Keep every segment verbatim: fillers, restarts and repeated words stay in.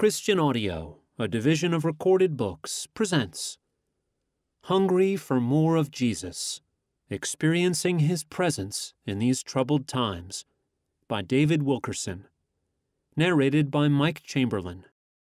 Christian Audio, a division of Recorded Books, presents Hungry for More of Jesus, Experiencing His Presence in These Troubled Times, by David Wilkerson. Narrated by Mike Chamberlain.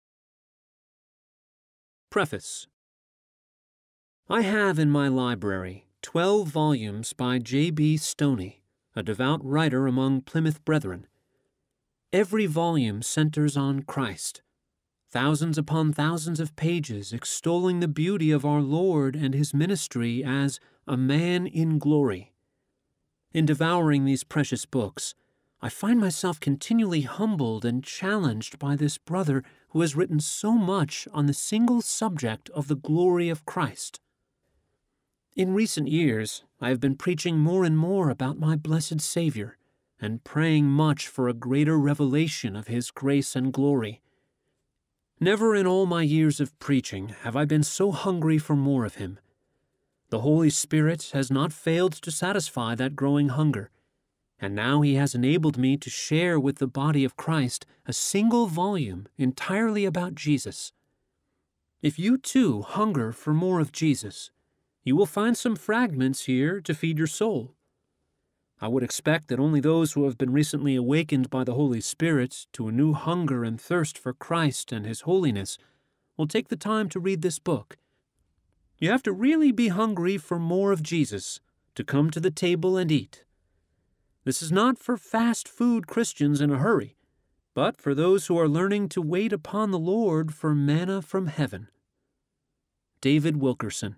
Preface. I have in my library twelve volumes by J B Stoney, a devout writer among Plymouth Brethren. Every volume centers on Christ. Thousands upon thousands of pages extolling the beauty of our Lord and His ministry as a man in glory. In devouring these precious books, I find myself continually humbled and challenged by this brother who has written so much on the single subject of the glory of Christ. In recent years, I have been preaching more and more about my blessed Savior and praying much for a greater revelation of His grace and glory. Never in all my years of preaching have I been so hungry for more of Him. The Holy Spirit has not failed to satisfy that growing hunger, and now He has enabled me to share with the body of Christ a single volume entirely about Jesus. If you too hunger for more of Jesus, you will find some fragments here to feed your soul. I would expect that only those who have been recently awakened by the Holy Spirit to a new hunger and thirst for Christ and His holiness will take the time to read this book. You have to really be hungry for more of Jesus to come to the table and eat. This is not for fast food Christians in a hurry, but for those who are learning to wait upon the Lord for manna from heaven. David Wilkerson.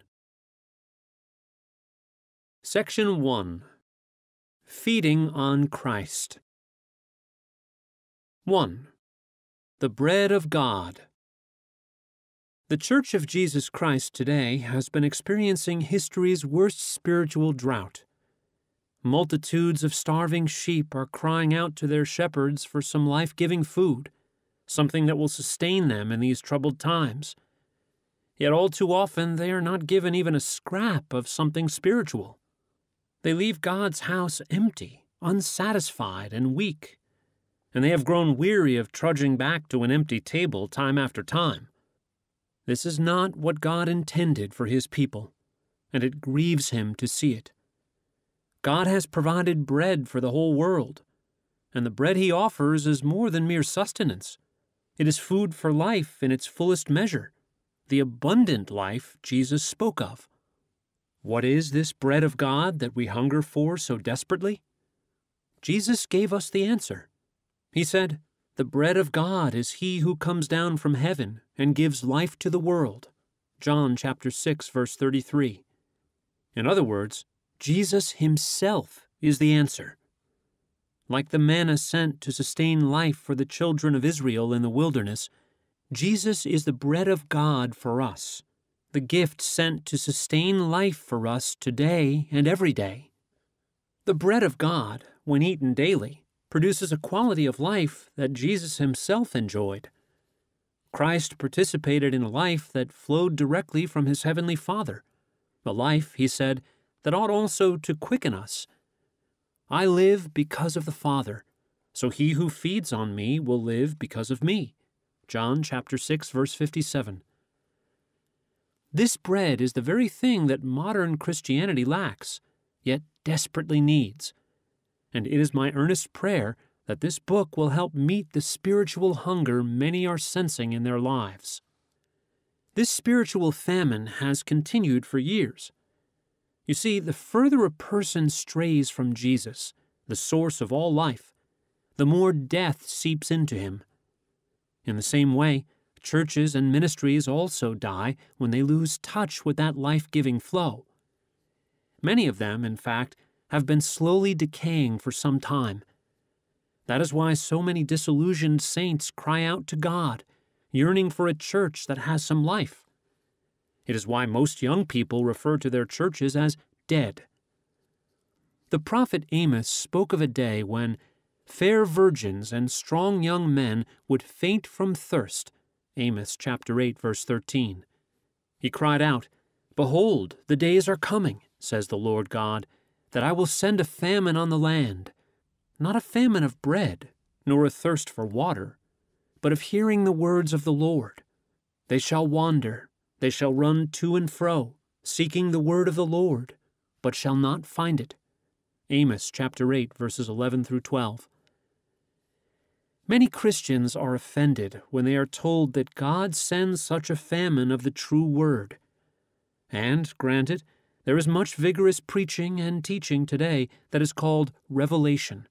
Section one. Feeding on Christ. one. The Bread of God. The Church of Jesus Christ today has been experiencing history's worst spiritual drought. Multitudes of starving sheep are crying out to their shepherds for some life-giving food, something that will sustain them in these troubled times. Yet all too often they are not given even a scrap of something spiritual. They leave God's house empty, unsatisfied, and weak, and they have grown weary of trudging back to an empty table time after time. This is not what God intended for His people, and it grieves Him to see it. God has provided bread for the whole world, and the bread He offers is more than mere sustenance. It is food for life in its fullest measure, the abundant life Jesus spoke of. What is this bread of God that we hunger for so desperately? Jesus gave us the answer. He said, "The bread of God is He who comes down from heaven and gives life to the world." John chapter six, verse thirty-three. In other words, Jesus Himself is the answer. Like the manna sent to sustain life for the children of Israel in the wilderness, Jesus is the bread of God for us, the gift sent to sustain life for us today and every day. The bread of God, when eaten daily, produces a quality of life that Jesus Himself enjoyed. Christ participated in a life that flowed directly from His heavenly Father, a life, He said, that ought also to quicken us. I live because of the Father, so he who feeds on me will live because of me. John chapter six, verse fifty-seven. This bread is the very thing that modern Christianity lacks, yet desperately needs. And it is my earnest prayer that this book will help meet the spiritual hunger many are sensing in their lives. This spiritual famine has continued for years. You see, the further a person strays from Jesus, the source of all life, the more death seeps into him. In the same way, churches and ministries also die when they lose touch with that life-giving flow. Many of them, in fact, have been slowly decaying for some time. That is why so many disillusioned saints cry out to God, yearning for a church that has some life. It is why most young people refer to their churches as dead. The prophet Amos spoke of a day when fair virgins and strong young men would faint from thirst. Amos chapter eight, verse thirteen. He cried out, "Behold, the days are coming, says the Lord God, that I will send a famine on the land, not a famine of bread, nor a thirst for water, but of hearing the words of the Lord. They shall wander, they shall run to and fro, seeking the word of the Lord, but shall not find it. Amos chapter eight, verses eleven through twelve. Many Christians are offended when they are told that God sends such a famine of the true word. And, granted, there is much vigorous preaching and teaching today that is called revelation.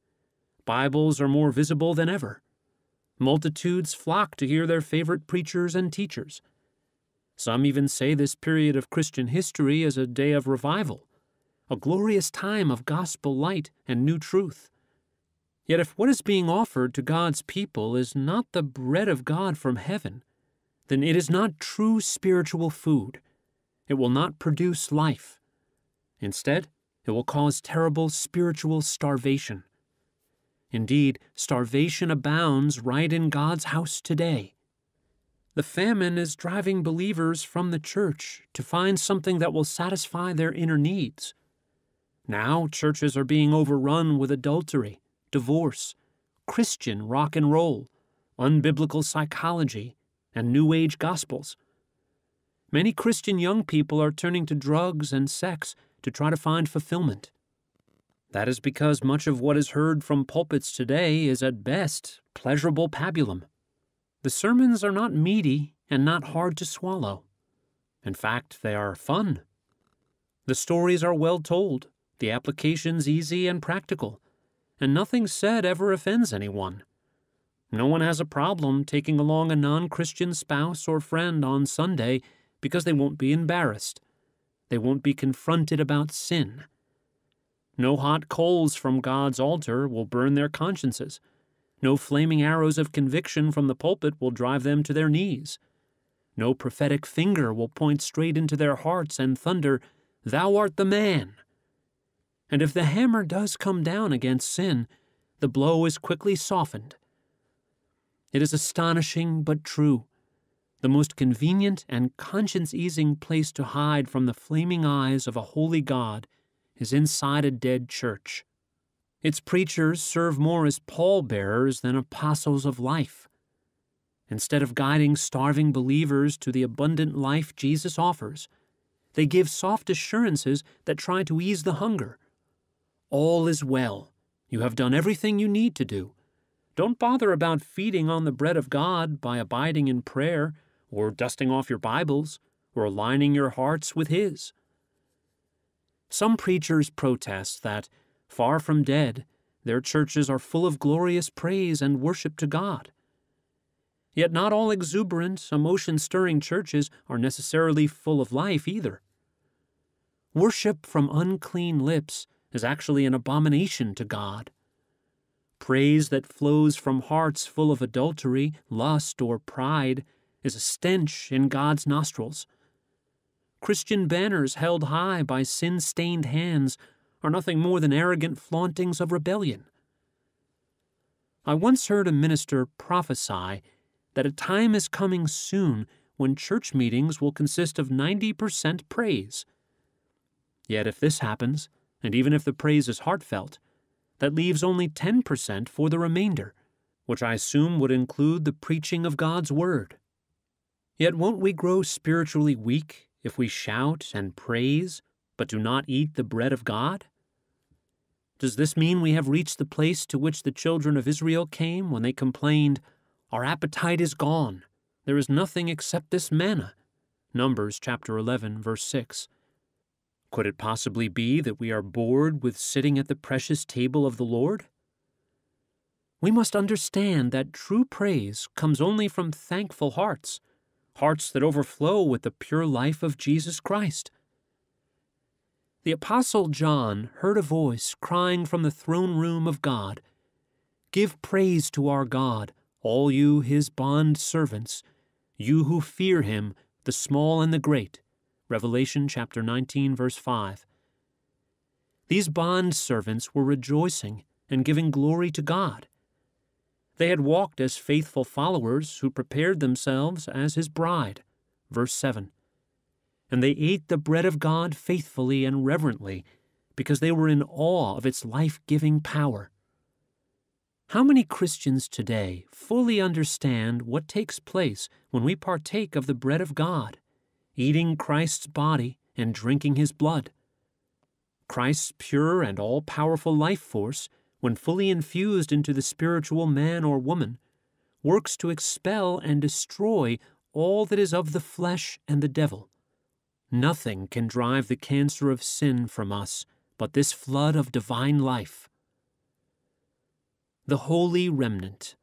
Bibles are more visible than ever. Multitudes flock to hear their favorite preachers and teachers. Some even say this period of Christian history is a day of revival, a glorious time of gospel light and new truth. Yet if what is being offered to God's people is not the bread of God from heaven, then it is not true spiritual food. It will not produce life. Instead, it will cause terrible spiritual starvation. Indeed, starvation abounds right in God's house today. The famine is driving believers from the church to find something that will satisfy their inner needs. Now, churches are being overrun with adultery, divorce, Christian rock and roll, unbiblical psychology, and New Age gospels. Many Christian young people are turning to drugs and sex to try to find fulfillment. That is because much of what is heard from pulpits today is at best pleasurable pabulum. The sermons are not meaty and not hard to swallow. In fact, they are fun. The stories are well told, the applications easy and practical, and nothing said ever offends anyone. No one has a problem taking along a non-Christian spouse or friend on Sunday because they won't be embarrassed. They won't be confronted about sin. No hot coals from God's altar will burn their consciences. No flaming arrows of conviction from the pulpit will drive them to their knees. No prophetic finger will point straight into their hearts and thunder, "Thou art the man." And if the hammer does come down against sin, the blow is quickly softened. It is astonishing but true. The most convenient and conscience-easing place to hide from the flaming eyes of a holy God is inside a dead church. Its preachers serve more as pallbearers than apostles of life. Instead of guiding starving believers to the abundant life Jesus offers, they give soft assurances that try to ease the hunger. All is well. You have done everything you need to do. Don't bother about feeding on the bread of God by abiding in prayer, or dusting off your Bibles, or aligning your hearts with His. Some preachers protest that, far from dead, their churches are full of glorious praise and worship to God. Yet not all exuberant, emotion-stirring churches are necessarily full of life either. Worship from unclean lips is actually an abomination to God. Praise that flows from hearts full of adultery, lust, or pride is a stench in God's nostrils. Christian banners held high by sin-stained hands are nothing more than arrogant flauntings of rebellion. I once heard a minister prophesy that a time is coming soon when church meetings will consist of ninety percent praise. Yet if this happens, and even if the praise is heartfelt, that leaves only ten percent for the remainder, which I assume would include the preaching of God's Word. Yet won't we grow spiritually weak if we shout and praise, but do not eat the bread of God? Does this mean we have reached the place to which the children of Israel came when they complained, "Our appetite is gone. There is nothing except this manna"? Numbers chapter eleven, verse six. Could it possibly be that we are bored with sitting at the precious table of the Lord? We must understand that true praise comes only from thankful hearts, hearts that overflow with the pure life of Jesus Christ. The Apostle John heard a voice crying from the throne room of God, "Give praise to our God, all you his bond servants, you who fear him, the small and the great." Revelation chapter nineteen, verse five. These bond servants were rejoicing and giving glory to God. They had walked as faithful followers who prepared themselves as his bride. Verse seven. And they ate the bread of God faithfully and reverently because they were in awe of its life-giving power. How many Christians today fully understand what takes place when we partake of the bread of God, eating Christ's body and drinking his blood? Christ's pure and all-powerful life force, when fully infused into the spiritual man or woman, works to expel and destroy all that is of the flesh and the devil. Nothing can drive the cancer of sin from us but this flood of divine life. The Holy Remnant.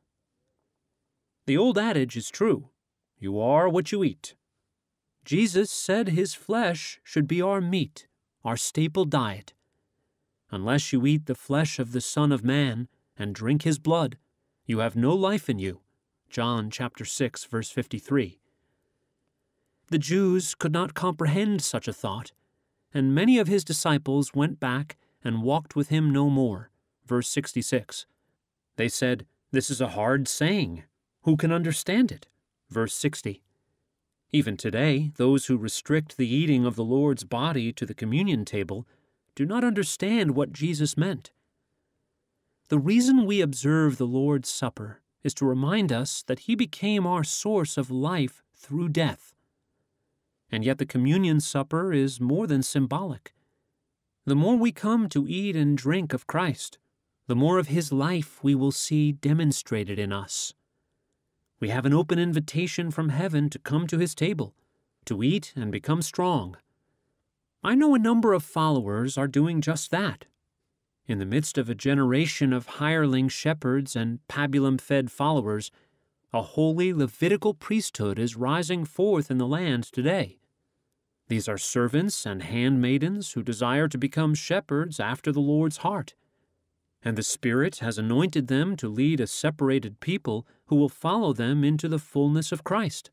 The old adage is true: you are what you eat. Jesus said his flesh should be our meat, our staple diet. Unless you eat the flesh of the Son of Man and drink his blood, you have no life in you. John chapter six, verse fifty-three. The Jews could not comprehend such a thought, and many of his disciples went back and walked with him no more. Verse sixty-six. They said, "This is a hard saying. Who can understand it?" Verse sixty. Even today, those who restrict the eating of the Lord's body to the communion table do not understand what Jesus meant. The reason we observe the Lord's Supper is to remind us that he became our source of life through death. And yet the communion supper is more than symbolic. The more we come to eat and drink of Christ, the more of his life we will see demonstrated in us. We have an open invitation from heaven to come to his table, to eat and become strong. I know a number of followers are doing just that. In the midst of a generation of hireling shepherds and pabulum-fed followers, a holy Levitical priesthood is rising forth in the land today. These are servants and handmaidens who desire to become shepherds after the Lord's heart, and the Spirit has anointed them to lead a separated people who will follow them into the fullness of Christ.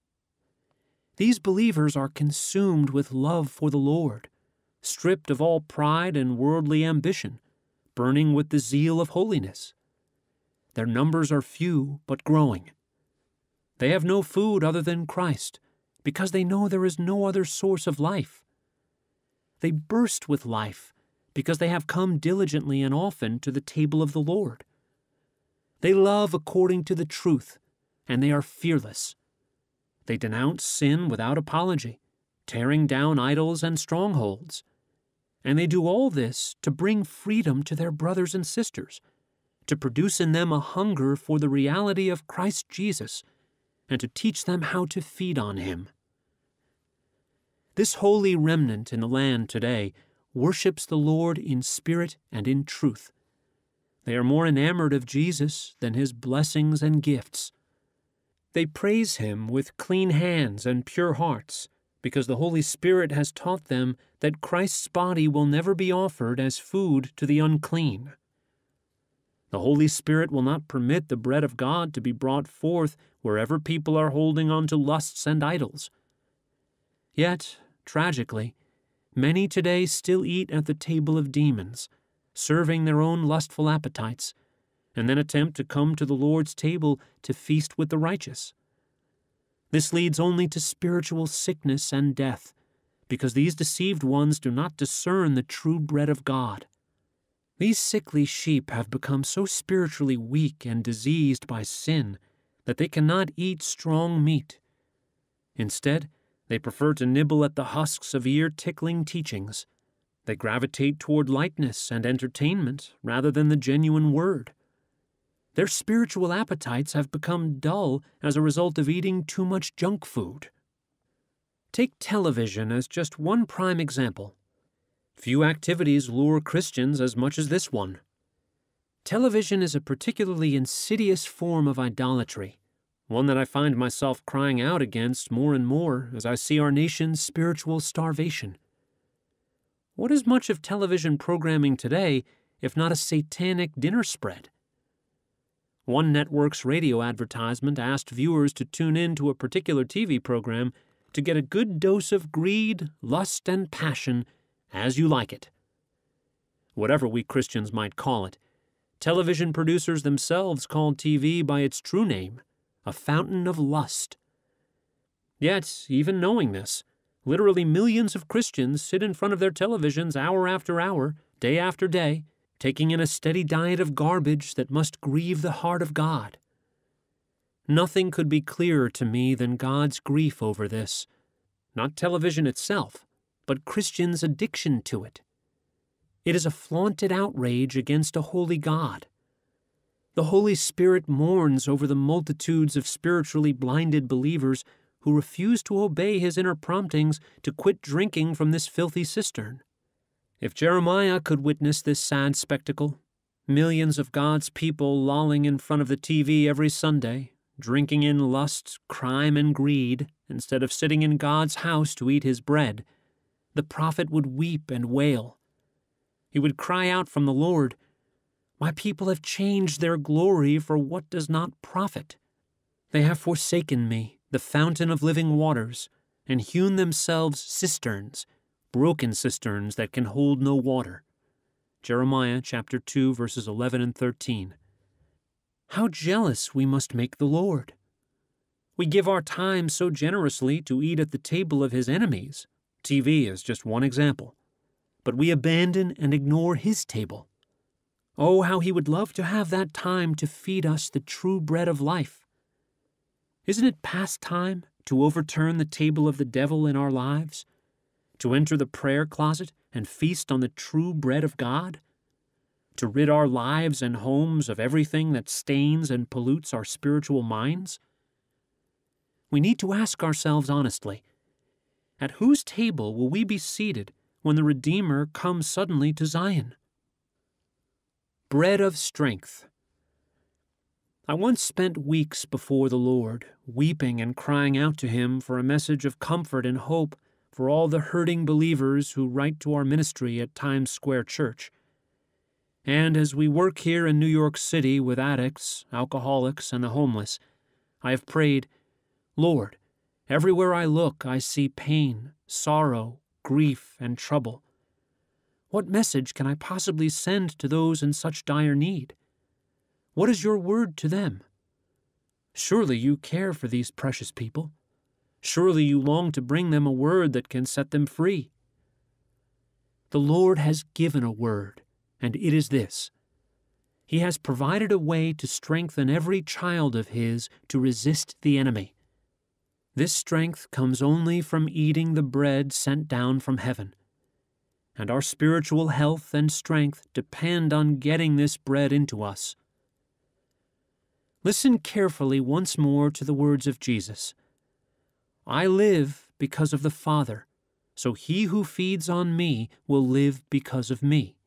These believers are consumed with love for the Lord, stripped of all pride and worldly ambition, burning with the zeal of holiness. Their numbers are few but growing. They have no food other than Christ, because they know there is no other source of life. They burst with life because they have come diligently and often to the table of the Lord. They love according to the truth, and they are fearless. They denounce sin without apology, tearing down idols and strongholds. And they do all this to bring freedom to their brothers and sisters, to produce in them a hunger for the reality of Christ Jesus, and to teach them how to feed on him. This holy remnant in the land today worships the Lord in spirit and in truth. They are more enamored of Jesus than his blessings and gifts. They praise him with clean hands and pure hearts, because the Holy Spirit has taught them that Christ's body will never be offered as food to the unclean. The Holy Spirit will not permit the bread of God to be brought forth wherever people are holding on to lusts and idols. Yet, tragically, many today still eat at the table of demons, serving their own lustful appetites, and then attempt to come to the Lord's table to feast with the righteous. This leads only to spiritual sickness and death, because these deceived ones do not discern the true bread of God. These sickly sheep have become so spiritually weak and diseased by sin that they cannot eat strong meat. Instead, they prefer to nibble at the husks of ear-tickling teachings. They gravitate toward lightness and entertainment rather than the genuine word. Their spiritual appetites have become dull as a result of eating too much junk food. Take television as just one prime example. Few activities lure Christians as much as this one. Television is a particularly insidious form of idolatry, one that I find myself crying out against more and more as I see our nation's spiritual starvation. What is much of television programming today if not a satanic dinner spread? One network's radio advertisement asked viewers to tune in to a particular T V program to get a good dose of greed, lust, and passion as you like it. Whatever we Christians might call it, television producers themselves called T V by its true name, a fountain of lust. Yet, even knowing this, literally millions of Christians sit in front of their televisions hour after hour, day after day, taking in a steady diet of garbage that must grieve the heart of God. Nothing could be clearer to me than God's grief over this, not television itself, but Christians' addiction to it. It is a flaunted outrage against a holy God. The Holy Spirit mourns over the multitudes of spiritually blinded believers who refuse to obey his inner promptings to quit drinking from this filthy cistern. If Jeremiah could witness this sad spectacle, millions of God's people lolling in front of the T V every Sunday, drinking in lust, crime, and greed, instead of sitting in God's house to eat his bread, the prophet would weep and wail. He would cry out from the Lord, "My people have changed their glory for what does not profit. They have forsaken me, the fountain of living waters, and hewn themselves cisterns, broken cisterns that can hold no water." Jeremiah chapter two, verses eleven and thirteen. How jealous we must make the Lord. We give our time so generously to eat at the table of his enemies. T V is just one example. But we abandon and ignore his table. Oh, how he would love to have that time to feed us the true bread of life. Isn't it past time to overturn the table of the devil in our lives? To enter the prayer closet and feast on the true bread of God? To rid our lives and homes of everything that stains and pollutes our spiritual minds? We need to ask ourselves honestly, at whose table will we be seated when the Redeemer comes suddenly to Zion? Bread of strength. I once spent weeks before the Lord, weeping and crying out to him for a message of comfort and hope for all the hurting believers who write to our ministry at Times Square Church. And as we work here in New York City with addicts, alcoholics, and the homeless, I have prayed, "Lord, everywhere I look I see pain, sorrow, grief, and trouble. What message can I possibly send to those in such dire need? What is your word to them? Surely you care for these precious people. Surely you long to bring them a word that can set them free." The Lord has given a word, and it is this: He has provided a way to strengthen every child of His to resist the enemy. This strength comes only from eating the bread sent down from heaven. And our spiritual health and strength depend on getting this bread into us. Listen carefully once more to the words of Jesus. "I live because of the Father, so he who feeds on me will live because of me."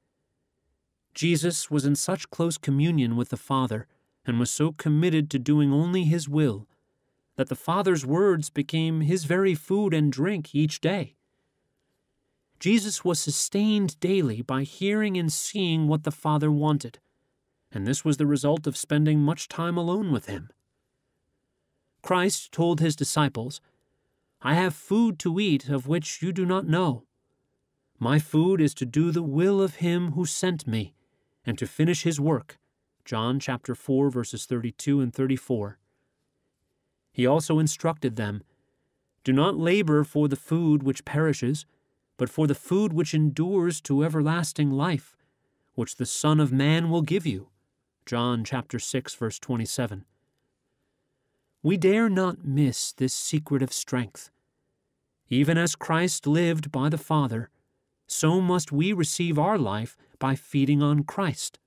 Jesus was in such close communion with the Father and was so committed to doing only His will that the Father's words became His very food and drink each day. Jesus was sustained daily by hearing and seeing what the Father wanted, and this was the result of spending much time alone with Him. Christ told His disciples, "I have food to eat of which you do not know. My food is to do the will of Him who sent me, and to finish His work." John chapter four, verses thirty-two and thirty-four. He also instructed them, "Do not labor for the food which perishes, but for the food which endures to everlasting life, which the Son of Man will give you." John chapter six, verse twenty-seven. We dare not miss this secret of strength. Even as Christ lived by the Father, so must we receive our life by feeding on Christ.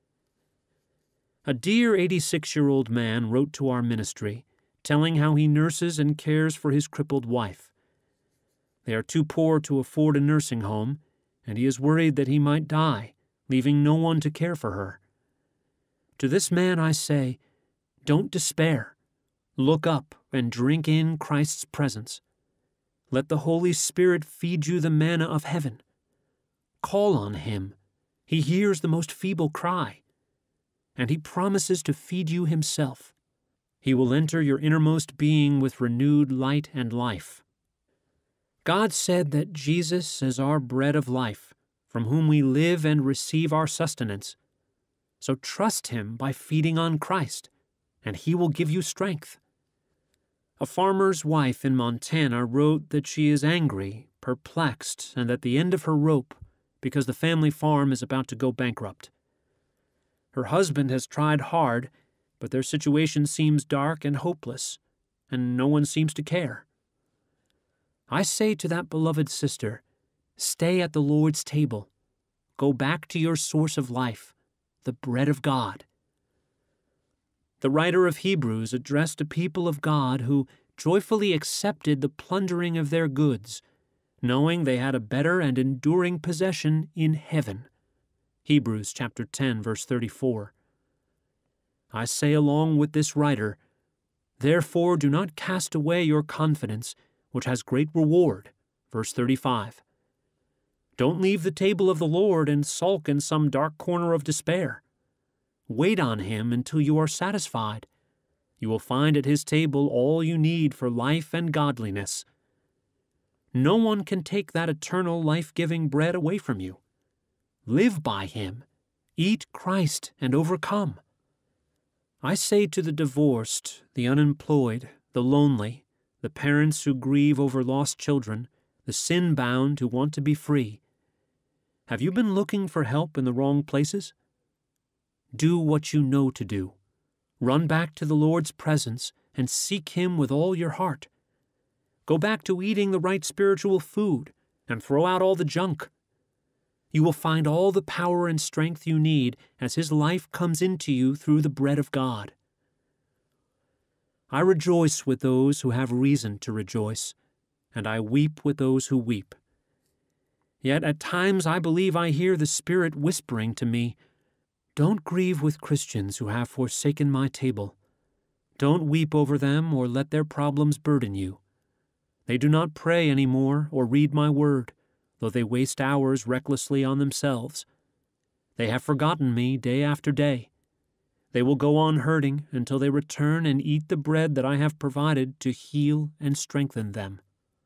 A dear eighty-six-year-old man wrote to our ministry, telling how he nurses and cares for his crippled wife. They are too poor to afford a nursing home, and he is worried that he might die, leaving no one to care for her. To this man I say, don't despair. Look up and drink in Christ's presence. Let the Holy Spirit feed you the manna of heaven. Call on Him. He hears the most feeble cry, and He promises to feed you Himself. He will enter your innermost being with renewed light and life. God said that Jesus is our bread of life, from whom we live and receive our sustenance. So trust Him by feeding on Christ, and He will give you strength. A farmer's wife in Montana wrote that she is angry, perplexed, and at the end of her rope because the family farm is about to go bankrupt. Her husband has tried hard, but their situation seems dark and hopeless, and no one seems to care. I say to that beloved sister, stay at the Lord's table. Go back to your source of life, the bread of God. The writer of Hebrews addressed a people of God who joyfully accepted the plundering of their goods, knowing they had a better and enduring possession in heaven. Hebrews chapter ten, verse thirty-four. I say along with this writer, therefore do not cast away your confidence, which has great reward. Verse thirty-five. Don't leave the table of the Lord and sulk in some dark corner of despair. Wait on him until you are satisfied. You will find at his table all you need for life and godliness. No one can take that eternal life-giving bread away from you. Live by him. Eat Christ and overcome. I say to the divorced, the unemployed, the lonely, the parents who grieve over lost children, the sin-bound who want to be free, have you been looking for help in the wrong places? Do what you know to do. Run back to the Lord's presence and seek him with all your heart. Go back to eating the right spiritual food and throw out all the junk. You will find all the power and strength you need as his life comes into you through the bread of God. I rejoice with those who have reason to rejoice, and I weep with those who weep. Yet at times I believe I hear the Spirit whispering to me, don't grieve with Christians who have forsaken my table. Don't weep over them or let their problems burden you. They do not pray any more or read my word, though they waste hours recklessly on themselves. They have forgotten me day after day. They will go on hurting until they return and eat the bread that I have provided to heal and strengthen them.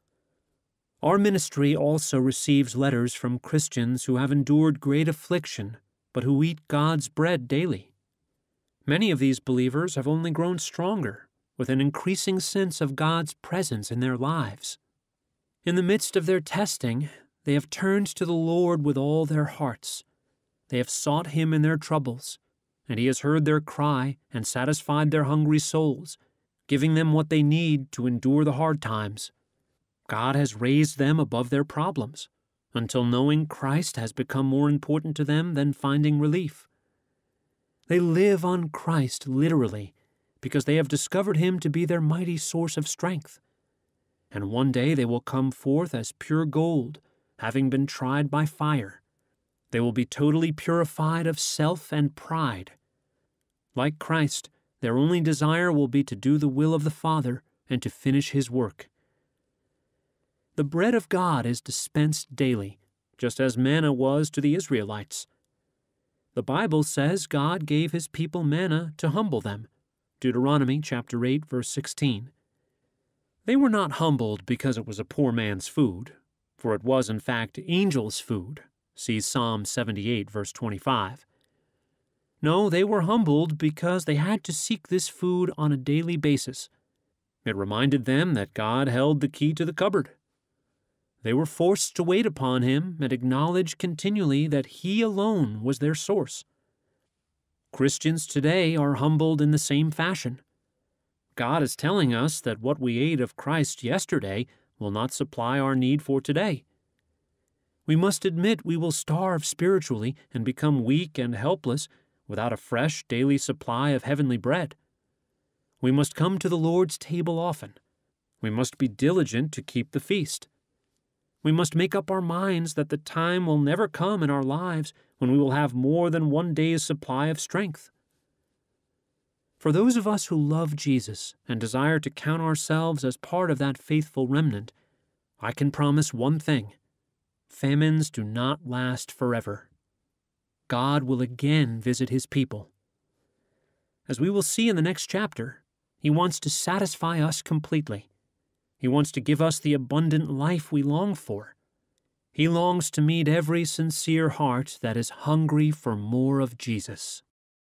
Our ministry also receives letters from Christians who have endured great affliction, but who eat God's bread daily. Many of these believers have only grown stronger, with an increasing sense of God's presence in their lives. In the midst of their testing, they have turned to the Lord with all their hearts. They have sought him in their troubles, and he has heard their cry and satisfied their hungry souls, giving them what they need to endure the hard times. God has raised them above their problems, until knowing Christ has become more important to them than finding relief. They live on Christ literally because they have discovered him to be their mighty source of strength. And one day they will come forth as pure gold, having been tried by fire. They will be totally purified of self and pride. Like Christ, their only desire will be to do the will of the Father and to finish his work. The bread of God is dispensed daily, just as manna was to the Israelites. The Bible says God gave his people manna to humble them. Deuteronomy chapter eight, verse sixteen. They were not humbled because it was a poor man's food, for it was in fact angels' food. See Psalm seventy-eight, verse twenty-five. No, they were humbled because they had to seek this food on a daily basis. It reminded them that God held the key to the cupboard. They were forced to wait upon him and acknowledge continually that he alone was their source. Christians today are humbled in the same fashion. God is telling us that what we ate of Christ yesterday will not supply our need for today. We must admit we will starve spiritually and become weak and helpless without a fresh daily supply of heavenly bread. We must come to the Lord's table often. We must be diligent to keep the feast. We must make up our minds that the time will never come in our lives when we will have more than one day's supply of strength. For those of us who love Jesus and desire to count ourselves as part of that faithful remnant, I can promise one thing: famines do not last forever. God will again visit his people. As we will see in the next chapter, he wants to satisfy us completely. He wants to give us the abundant life we long for. He longs to meet every sincere heart that is hungry for more of Jesus.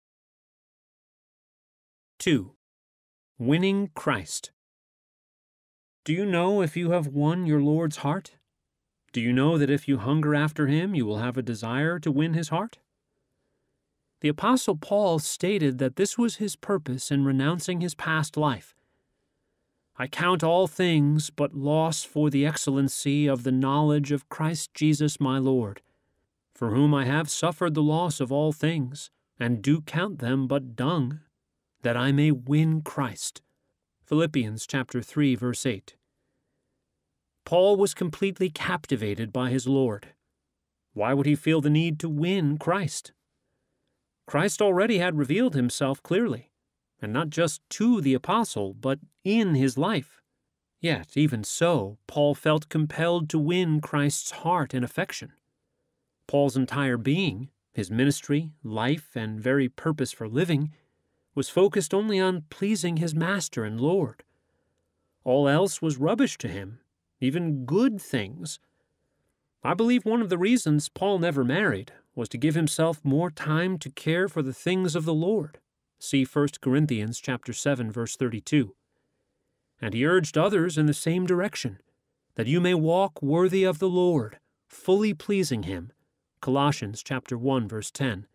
two. Winning Christ. Do you know if you have won your Lord's heart? Do you know that if you hunger after him, you will have a desire to win his heart? The Apostle Paul stated that this was his purpose in renouncing his past life. I count all things but loss for the excellency of the knowledge of Christ Jesus my Lord, for whom I have suffered the loss of all things, and do count them but dung, that I may win Christ. Philippians chapter three, verse eight. Paul was completely captivated by his Lord. Why would he feel the need to win Christ? Christ already had revealed himself clearly, and not just to the apostle, but in his life. Yet, even so, Paul felt compelled to win Christ's heart and affection. Paul's entire being, his ministry, life, and very purpose for living, was focused only on pleasing his Master and Lord. All else was rubbish to him, even good things. I believe one of the reasons Paul never married was to give himself more time to care for the things of the Lord. See First Corinthians chapter seven, verse thirty-two. And he urged others in the same direction, that you may walk worthy of the Lord, fully pleasing him. Colossians chapter one, verse ten.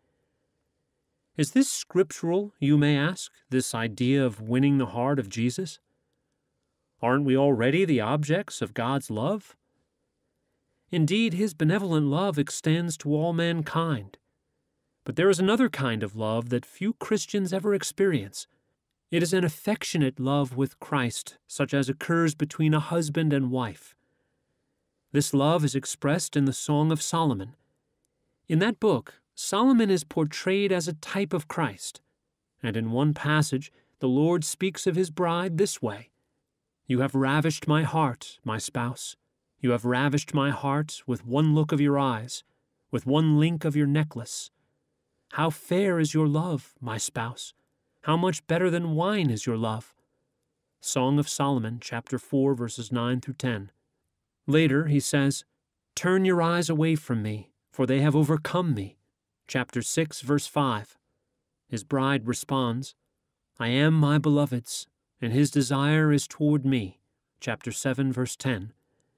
Is this scriptural, you may ask, this idea of winning the heart of Jesus? Aren't we already the objects of God's love? Indeed, his benevolent love extends to all mankind. But there is another kind of love that few Christians ever experience. It is an affectionate love with Christ, such as occurs between a husband and wife. This love is expressed in the Song of Solomon. In that book, Solomon is portrayed as a type of Christ, and in one passage, the Lord speaks of his bride this way: You have ravished my heart, my spouse. You have ravished my heart with one look of your eyes, with one link of your necklace. How fair is your love, my spouse! How much better than wine is your love! Song of Solomon, chapter four, verses nine through ten. Later, he says, Turn your eyes away from me, for they have overcome me. Chapter six, verse five. His bride responds, I am my beloved's, and his desire is toward me. Chapter seven, verse ten.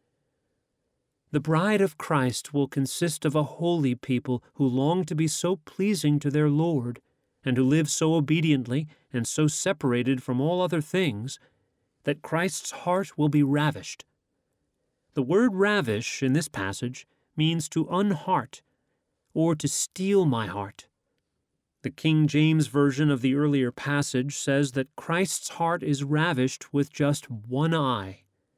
The bride of Christ will consist of a holy people who long to be so pleasing to their Lord, and who live so obediently and so separated from all other things, that Christ's heart will be ravished. The word ravish in this passage means to unheart, or to steal my heart. The King James Version of the earlier passage says that Christ's heart is ravished with just one eye.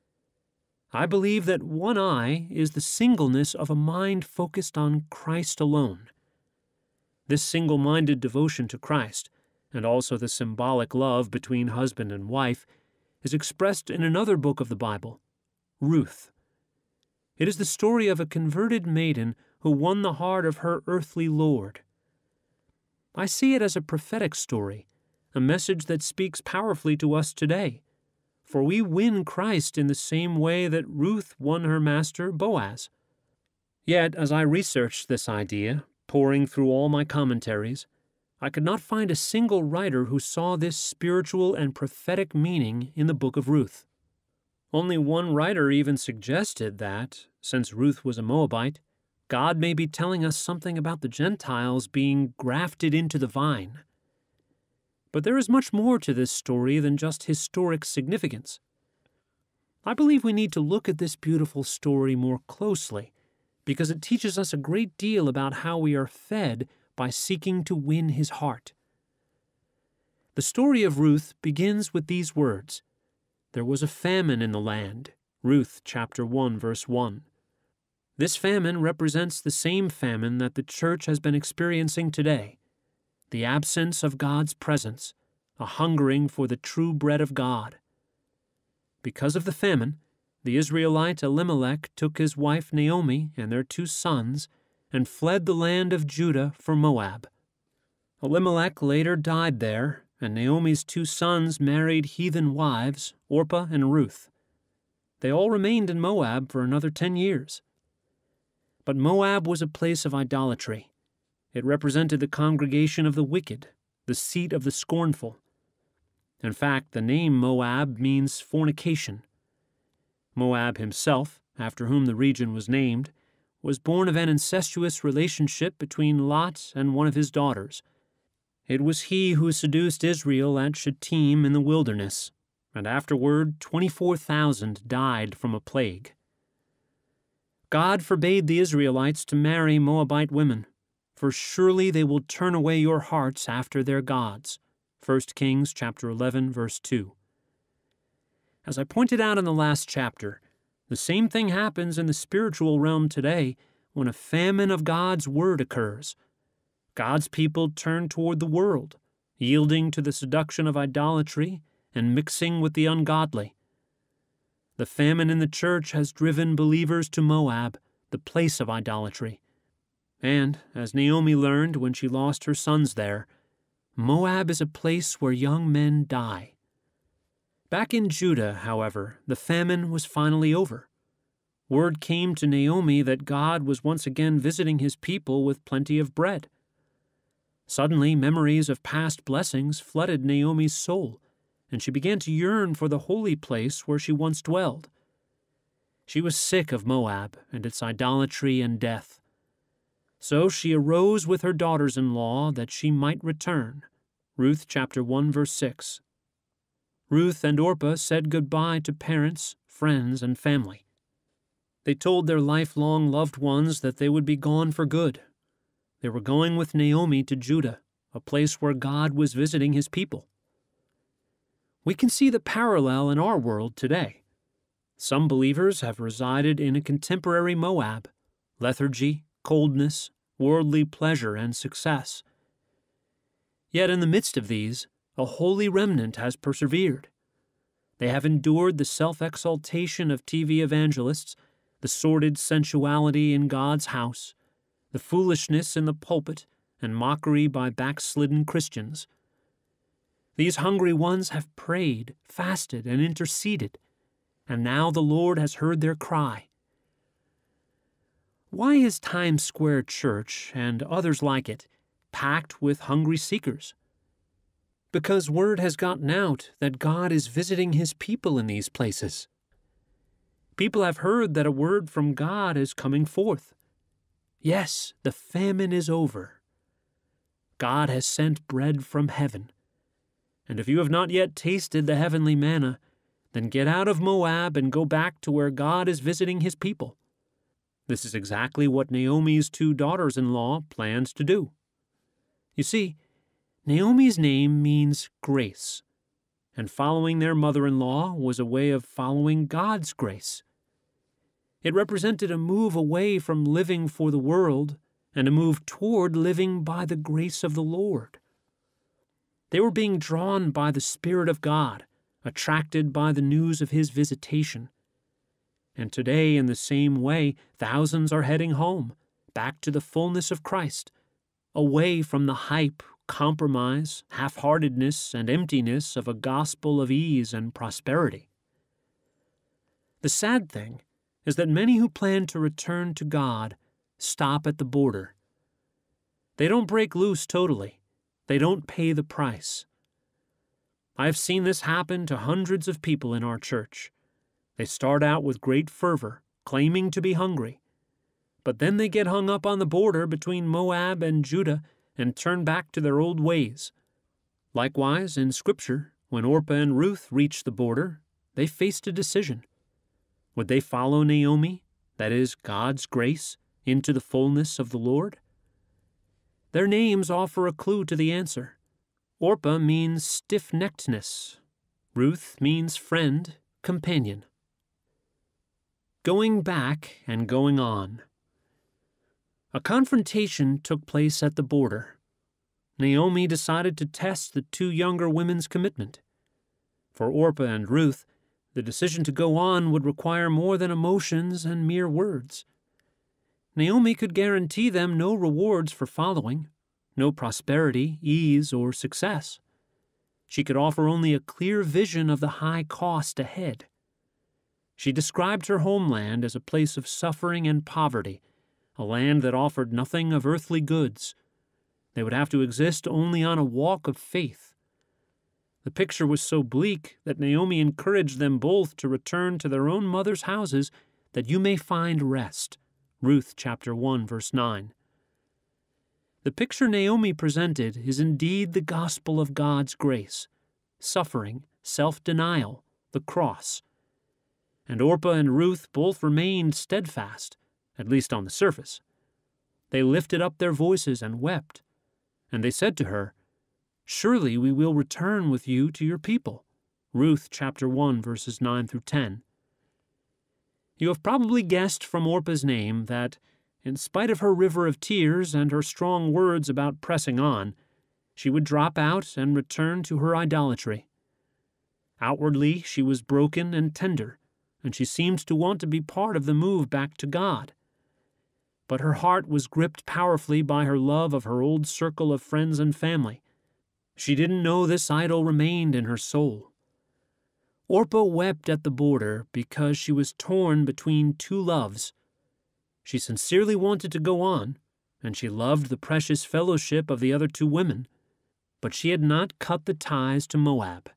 I believe that one eye is the singleness of a mind focused on Christ alone. This single-minded devotion to Christ, and also the symbolic love between husband and wife, is expressed in another book of the Bible, Ruth. It is the story of a converted maiden who won the heart of her earthly lord. I see it as a prophetic story, a message that speaks powerfully to us today, for we win Christ in the same way that Ruth won her master Boaz. Yet, as I researched this idea, poring through all my commentaries, I could not find a single writer who saw this spiritual and prophetic meaning in the book of Ruth. Only one writer even suggested that, since Ruth was a Moabite, God may be telling us something about the Gentiles being grafted into the vine. But there is much more to this story than just historic significance. I believe we need to look at this beautiful story more closely, because it teaches us a great deal about how we are fed by seeking to win his heart. The story of Ruth begins with these words, There was a famine in the land, Ruth chapter one, verse one. This famine represents the same famine that the church has been experiencing today, the absence of God's presence, a hungering for the true bread of God. Because of the famine, the Israelite Elimelech took his wife Naomi and their two sons and fled the land of Judah for Moab. Elimelech later died there, and Naomi's two sons married heathen wives, Orpah and Ruth. They all remained in Moab for another ten years. But Moab was a place of idolatry. It represented the congregation of the wicked, the seat of the scornful. In fact, the name Moab means fornication. Moab himself, after whom the region was named, was born of an incestuous relationship between Lot and one of his daughters. It was he who seduced Israel at Shittim in the wilderness, and afterward twenty-four thousand died from a plague. God forbade the Israelites to marry Moabite women, for surely they will turn away your hearts after their gods. First Kings chapter eleven, verse two. As I pointed out in the last chapter, the same thing happens in the spiritual realm today when a famine of God's word occurs. God's people turn toward the world, yielding to the seduction of idolatry and mixing with the ungodly. The famine in the church has driven believers to Moab, the place of idolatry. And, as Naomi learned when she lost her sons there, Moab is a place where young men die. Back in Judah, however, the famine was finally over. Word came to Naomi that God was once again visiting his people with plenty of bread. Suddenly, memories of past blessings flooded Naomi's soul, and she began to yearn for the holy place where she once dwelled. She was sick of Moab and its idolatry and death. So she arose with her daughters-in-law that she might return. Ruth chapter one, verse six. Ruth and Orpah said goodbye to parents, friends, and family. They told their lifelong loved ones that they would be gone for good. They were going with Naomi to Judah, a place where God was visiting his people. We can see the parallel in our world today. Some believers have resided in a contemporary Moab, lethargy, coldness, worldly pleasure, and success. Yet in the midst of these, a holy remnant has persevered. They have endured the self-exaltation of T V evangelists, the sordid sensuality in God's house, the foolishness in the pulpit, and mockery by backslidden Christians. These hungry ones have prayed, fasted, and interceded, and now the Lord has heard their cry. Why is Times Square Church, and others like it, packed with hungry seekers? Because word has gotten out that God is visiting his people in these places. People have heard that a word from God is coming forth. Yes, the famine is over. God has sent bread from heaven. And if you have not yet tasted the heavenly manna, then get out of Moab and go back to where God is visiting his people. This is exactly what Naomi's two daughters-in-law plans to do. You see, Naomi's name means grace, and following their mother-in-law was a way of following God's grace. It represented a move away from living for the world and a move toward living by the grace of the Lord. They were being drawn by the Spirit of God, attracted by the news of his visitation. And today, in the same way, thousands are heading home, back to the fullness of Christ, away from the hype, compromise, half-heartedness, and emptiness of a gospel of ease and prosperity. The sad thing is that many who plan to return to God stop at the border. They don't break loose totally. They don't pay the price. I have seen this happen to hundreds of people in our church. They start out with great fervor, claiming to be hungry, but then they get hung up on the border between Moab and Judah and turn back to their old ways. Likewise, in Scripture, when Orpah and Ruth reached the border, they faced a decision. Would they follow Naomi, that is, God's grace, into the fullness of the Lord? Their names offer a clue to the answer. Orpah means stiff-neckedness. Ruth means friend, companion. Going back and going on. A confrontation took place at the border. Naomi decided to test the two younger women's commitment. For Orpah and Ruth, the decision to go on would require more than emotions and mere words. Naomi could guarantee them no rewards for following, no prosperity, ease, or success. She could offer only a clear vision of the high cost ahead. She described her homeland as a place of suffering and poverty, a land that offered nothing of earthly goods. They would have to exist only on a walk of faith. The picture was so bleak that Naomi encouraged them both to return to their own mother's houses that you may find rest. Ruth chapter one, verse nine. The picture Naomi presented is indeed the gospel of God's grace, suffering, self-denial, the cross. And Orpah and Ruth both remained steadfast, at least on the surface. They lifted up their voices and wept, and they said to her, "Surely we will return with you to your people." Ruth chapter one, verses nine through ten. You have probably guessed from Orpah's name that, in spite of her river of tears and her strong words about pressing on, she would drop out and return to her idolatry. Outwardly, she was broken and tender, and she seemed to want to be part of the move back to God. But her heart was gripped powerfully by her love of her old circle of friends and family. She didn't know this idol remained in her soul. Orpah wept at the border because she was torn between two loves. She sincerely wanted to go on, and she loved the precious fellowship of the other two women, but she had not cut the ties to Moab.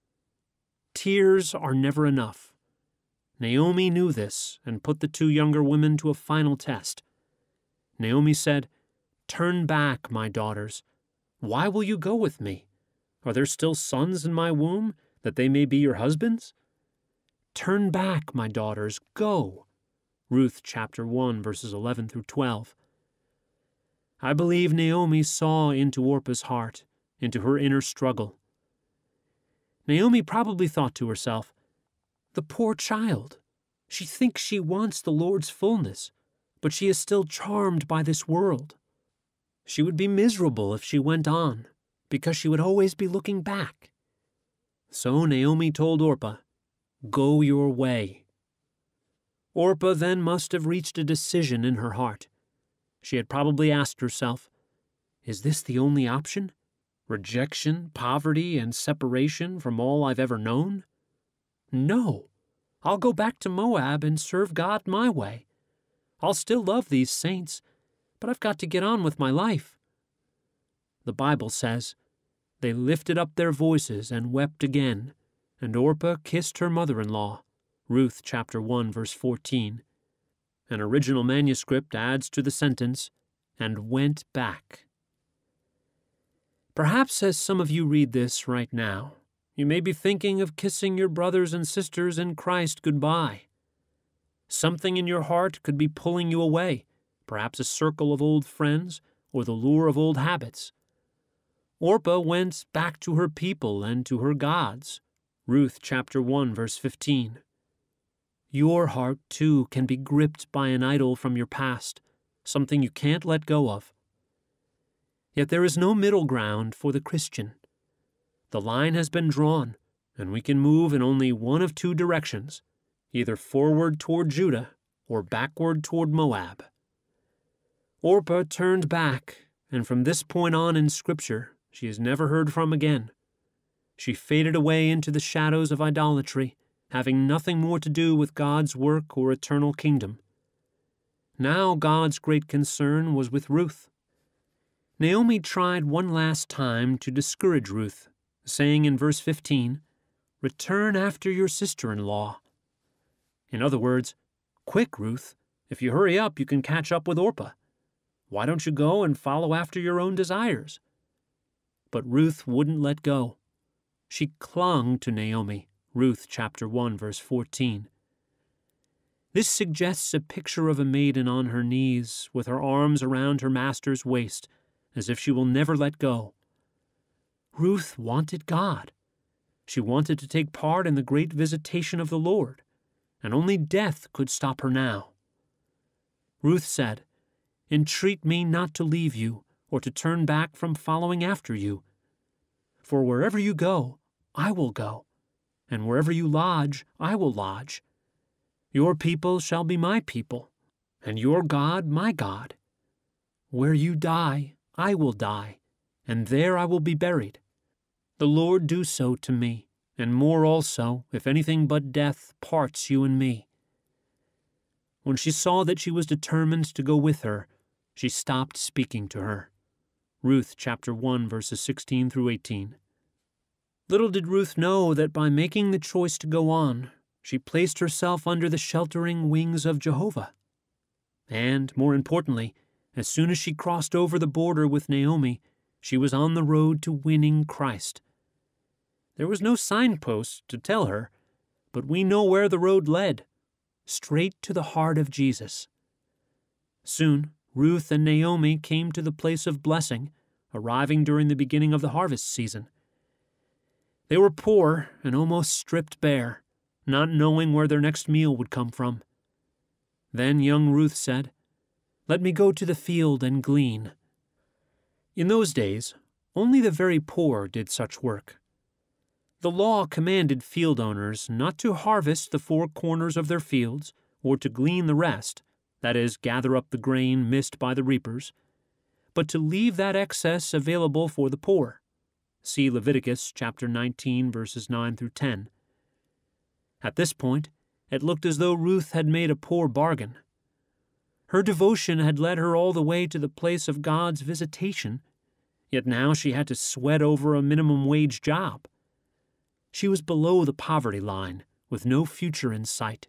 Tears are never enough. Naomi knew this and put the two younger women to a final test. Naomi said, "Turn back, my daughters. Why will you go with me? Are there still sons in my womb, that they may be your husbands? Turn back, my daughters, go." Ruth chapter one, verses eleven through twelve. I believe Naomi saw into Orpah's heart, into her inner struggle. Naomi probably thought to herself, "The poor child. She thinks she wants the Lord's fullness, but she is still charmed by this world. She would be miserable if she went on, because she would always be looking back." So Naomi told Orpah, "Go your way." Orpah then must have reached a decision in her heart. She had probably asked herself, "Is this the only option? Rejection, poverty, and separation from all I've ever known? No, I'll go back to Moab and serve God my way. I'll still love these saints, but I've got to get on with my life." The Bible says, "They lifted up their voices and wept again, and Orpah kissed her mother-in-law." Ruth chapter one, verse fourteen. An original manuscript adds to the sentence, "and went back." Perhaps as some of you read this right now, you may be thinking of kissing your brothers and sisters in Christ goodbye. Something in your heart could be pulling you away, perhaps a circle of old friends or the lure of old habits. Orpah went back to her people and to her gods. Ruth chapter one, verse fifteen. Your heart, too, can be gripped by an idol from your past, something you can't let go of. Yet there is no middle ground for the Christian. The line has been drawn, and we can move in only one of two directions, either forward toward Judah or backward toward Moab. Orpah turned back, and from this point on in Scripture, she is never heard from again. She faded away into the shadows of idolatry, having nothing more to do with God's work or eternal kingdom. Now God's great concern was with Ruth. Naomi tried one last time to discourage Ruth, saying in verse fifteen, "Return after your sister-in-law." In other words, "Quick, Ruth, if you hurry up, you can catch up with Orpah. Why don't you go and follow after your own desires?" But Ruth wouldn't let go. She clung to Naomi. Ruth chapter one, verse fourteen. This suggests a picture of a maiden on her knees, with her arms around her master's waist, as if she will never let go. Ruth wanted God. She wanted to take part in the great visitation of the Lord, and only death could stop her now. Ruth said, "Entreat me not to leave you, or to turn back from following after you. For wherever you go, I will go, and wherever you lodge, I will lodge. Your people shall be my people, and your God my God. Where you die, I will die, and there I will be buried. The Lord do so to me, and more also, if anything but death parts you and me." When she saw that she was determined to go with her, she stopped speaking to her. Ruth chapter one, verses sixteen through eighteen. Little did Ruth know that by making the choice to go on, she placed herself under the sheltering wings of Jehovah. And, more importantly, as soon as she crossed over the border with Naomi, she was on the road to winning Christ. There was no signpost to tell her, but we know where the road led, straight to the heart of Jesus. Soon, Ruth and Naomi came to the place of blessing, arriving during the beginning of the harvest season. They were poor and almost stripped bare, not knowing where their next meal would come from. Then young Ruth said, "Let me go to the field and glean." In those days, only the very poor did such work. The law commanded field owners not to harvest the four corners of their fields or to glean the rest, that is, gather up the grain missed by the reapers, but to leave that excess available for the poor. See Leviticus chapter nineteen, verses nine through ten. At this point, it looked as though Ruth had made a poor bargain. Her devotion had led her all the way to the place of God's visitation, yet now she had to sweat over a minimum wage job. She was below the poverty line, with no future in sight.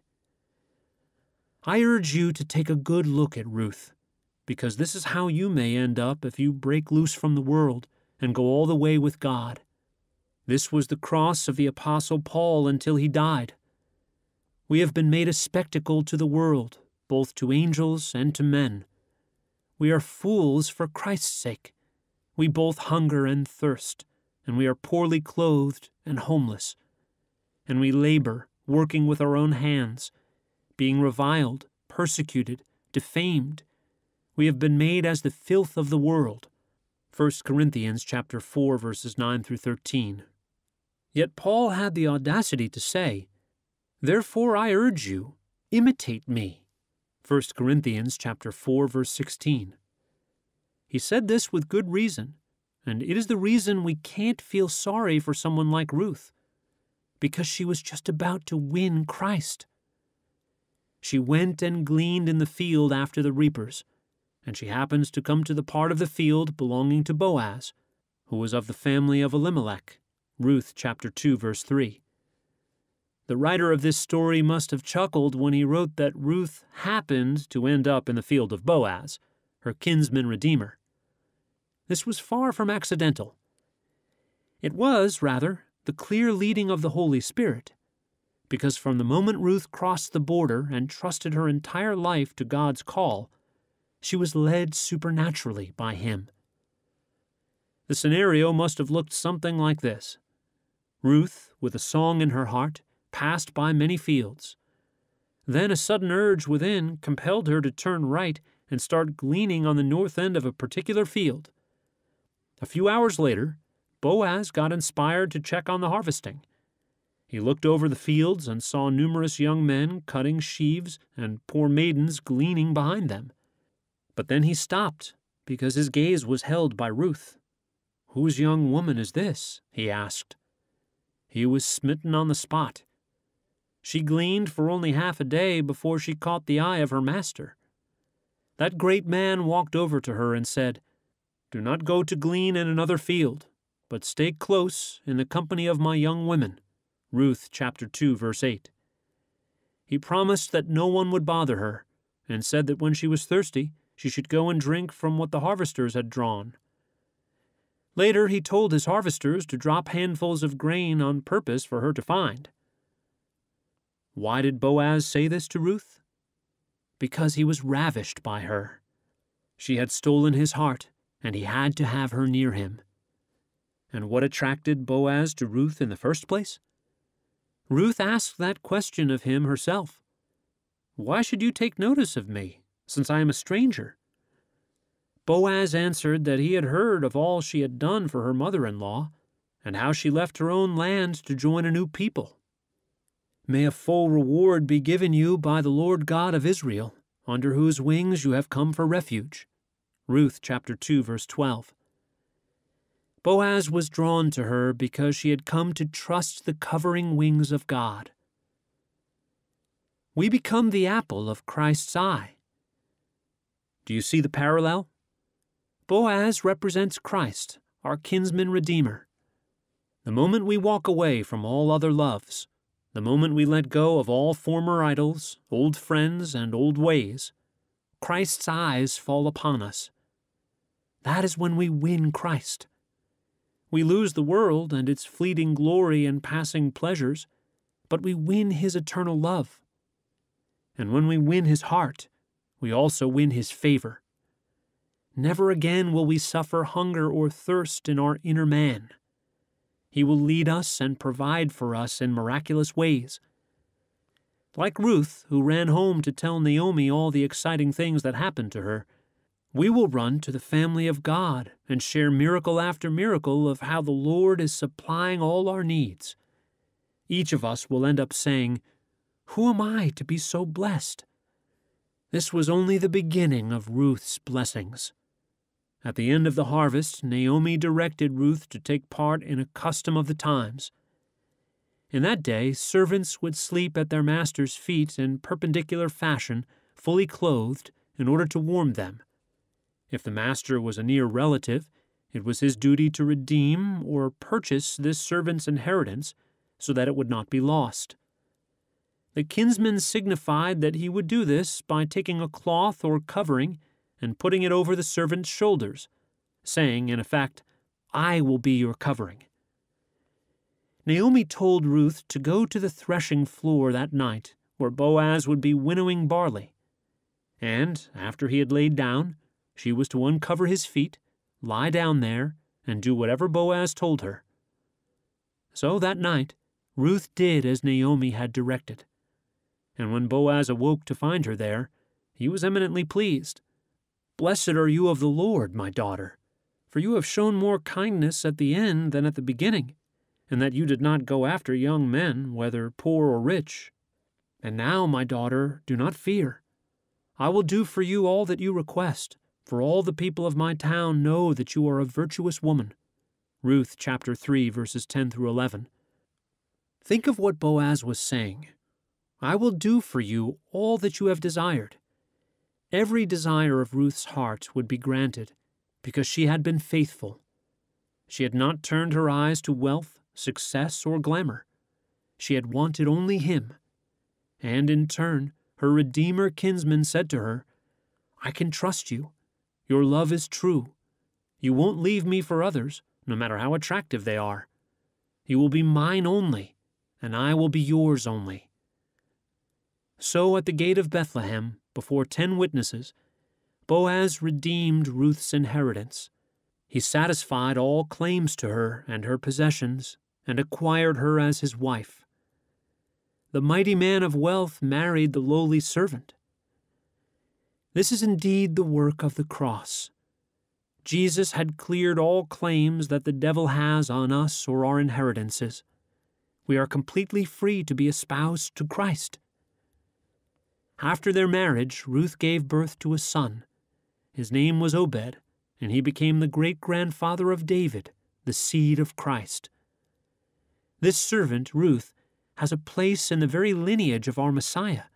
I urge you to take a good look at Ruth, because this is how you may end up if you break loose from the world and go all the way with God. This was the cross of the Apostle Paul until he died. We have been made a spectacle to the world, both to angels and to men. We are fools for Christ's sake. We both hunger and thirst, and we are poorly clothed and homeless. And we labor, working with our own hands, being reviled, persecuted, defamed. We have been made as the filth of the world. First Corinthians chapter four, verses nine through thirteen. Yet Paul had the audacity to say, "Therefore I urge you, imitate me." First Corinthians chapter four, verse sixteen. He said this with good reason, and it is the reason we can't feel sorry for someone like Ruth, because she was just about to win Christ. She went and gleaned in the field after the reapers, and she happens to come to the part of the field belonging to Boaz, who was of the family of Elimelech. Ruth chapter two, verse three. The writer of this story must have chuckled when he wrote that Ruth happened to end up in the field of Boaz, her kinsman redeemer. This was far from accidental. It was, rather, the clear leading of the Holy Spirit, because from the moment Ruth crossed the border and trusted her entire life to God's call, she was led supernaturally by Him. The scenario must have looked something like this. Ruth, with a song in her heart, passed by many fields. Then a sudden urge within compelled her to turn right and start gleaning on the north end of a particular field. A few hours later, Boaz got inspired to check on the harvesting. He looked over the fields and saw numerous young men cutting sheaves and poor maidens gleaning behind them. But then he stopped because his gaze was held by Ruth. "Whose young woman is this?" he asked. He was smitten on the spot. She gleaned for only half a day before she caught the eye of her master. That great man walked over to her and said, "Do not go to glean in another field, but stay close in the company of my young women." Ruth chapter two, verse eight. He promised that no one would bother her, and said that when she was thirsty, she should go and drink from what the harvesters had drawn. Later he told his harvesters to drop handfuls of grain on purpose for her to find. Why did Boaz say this to Ruth? Because he was ravished by her. She had stolen his heart, and he had to have her near him. And what attracted Boaz to Ruth in the first place? Ruth asked that question of him herself. "Why should you take notice of me, since I am a stranger?" Boaz answered that he had heard of all she had done for her mother-in-law, and how she left her own land to join a new people. "May a full reward be given you by the Lord God of Israel, under whose wings you have come for refuge." Ruth chapter two, verse twelve. Boaz was drawn to her because she had come to trust the covering wings of God. We become the apple of Christ's eye. Do you see the parallel? Boaz represents Christ, our kinsman redeemer. The moment we walk away from all other loves, The moment we let go of all former idols, old friends, and old ways, Christ's eyes fall upon us. That is when we win Christ. We lose the world and its fleeting glory and passing pleasures, but we win His eternal love. And when we win His heart, we also win His favor. Never again will we suffer hunger or thirst in our inner man. He will lead us and provide for us in miraculous ways. Like Ruth, who ran home to tell Naomi all the exciting things that happened to her, we will run to the family of God and share miracle after miracle of how the Lord is supplying all our needs. Each of us will end up saying, "Who am I to be so blessed?" This was only the beginning of Ruth's blessings. At the end of the harvest, Naomi directed Ruth to take part in a custom of the times. In that day, servants would sleep at their master's feet in perpendicular fashion, fully clothed, in order to warm them. If the master was a near relative, it was his duty to redeem or purchase this servant's inheritance so that it would not be lost. The kinsman signified that he would do this by taking a cloth or covering and putting it over the servant's shoulders, saying, in effect, "I will be your covering." Naomi told Ruth to go to the threshing floor that night, where Boaz would be winnowing barley. And, after he had laid down, she was to uncover his feet, lie down there, and do whatever Boaz told her. So that night, Ruth did as Naomi had directed. And when Boaz awoke to find her there, he was eminently pleased. "Blessed are you of the Lord, my daughter, for you have shown more kindness at the end than at the beginning, and that you did not go after young men, whether poor or rich. And now, my daughter, do not fear. I will do for you all that you request, for all the people of my town know that you are a virtuous woman." Ruth chapter three, verses ten through eleven. Think of what Boaz was saying. I will do for you all that you have desired. Every desire of Ruth's heart would be granted, because she had been faithful. She had not turned her eyes to wealth, success, or glamour. She had wanted only him. And in turn, her Redeemer kinsman said to her, "I can trust you. Your love is true. You won't leave me for others, no matter how attractive they are. You will be mine only, and I will be yours only." So at the gate of Bethlehem, before ten witnesses, Boaz redeemed Ruth's inheritance. He satisfied all claims to her and her possessions, and acquired her as his wife. The mighty man of wealth married the lowly servant. This is indeed the work of the cross. Jesus had cleared all claims that the devil has on us or our inheritances. We are completely free to be espoused to Christ. After their marriage, Ruth gave birth to a son. His name was Obed, and he became the great-grandfather of David, the seed of Christ. This servant, Ruth, has a place in the very lineage of our Messiah.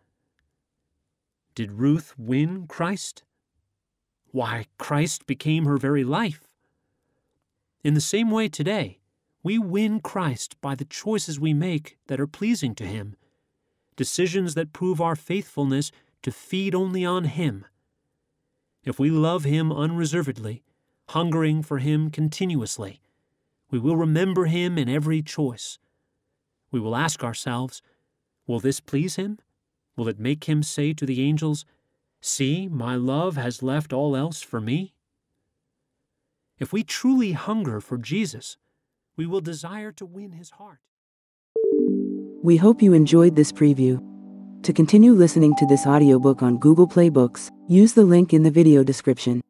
Did Ruth win Christ? Why, Christ became her very life. In the same way today, we win Christ by the choices we make that are pleasing to Him, decisions that prove our faithfulness to feed only on Him. If we love Him unreservedly, hungering for Him continuously, we will remember Him in every choice. We will ask ourselves, will this please Him? Will it make Him say to the angels, "See, my love has left all else for me"? If we truly hunger for Jesus, we will desire to win His heart. We hope you enjoyed this preview. To continue listening to this audiobook on Google Play Books, use the link in the video description.